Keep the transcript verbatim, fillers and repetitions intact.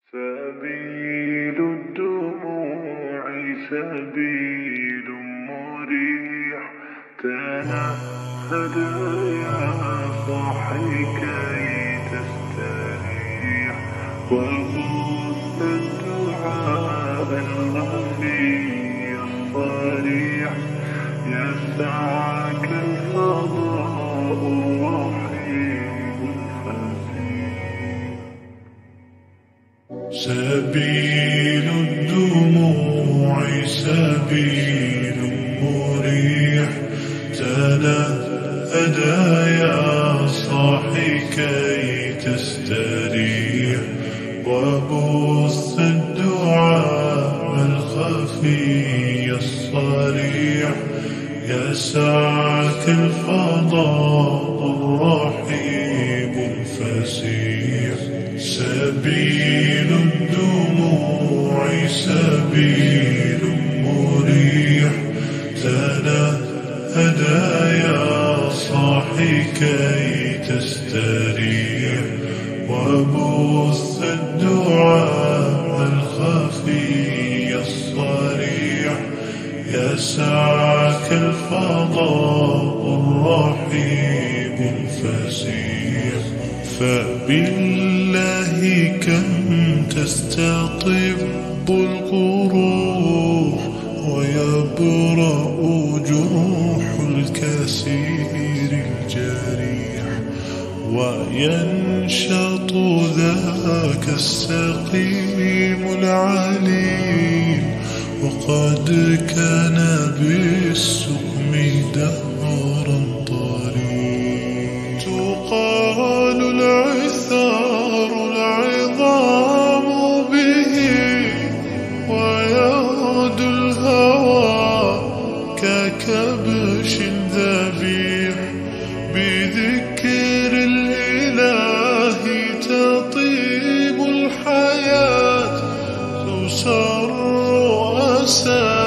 سبيل الدموع سبيل مريح، تنهد يا صاحي كي تستريح، وبث الدعاء الخفي الصريح، يسعك الفضاء الرحيم الفسيح. سبيل الدموع سبيل مريح، تنهدى يا صاحي كي تستريح، وبث الدعاء الخفي الصريح، يسعك الفضاء الرحيم الفسيح. سبيل الدموع سبيل مريح، تنهدى يا صاحي كي تستريح، وبث الدعاء الخفي الصريح، يسعك الفضاء الرحيم الفسيح. فبالله كم تستطب القروح، ويبرأ جروح الكثير الجريح، وينشط ذاك السقيم العليل، وقد كان بالسقم دهرا طريق. تقال العثار العظام به، ويغدو الهوى ككبش ذبيح، بذكر الإله تطيب الحياة، تسر أسى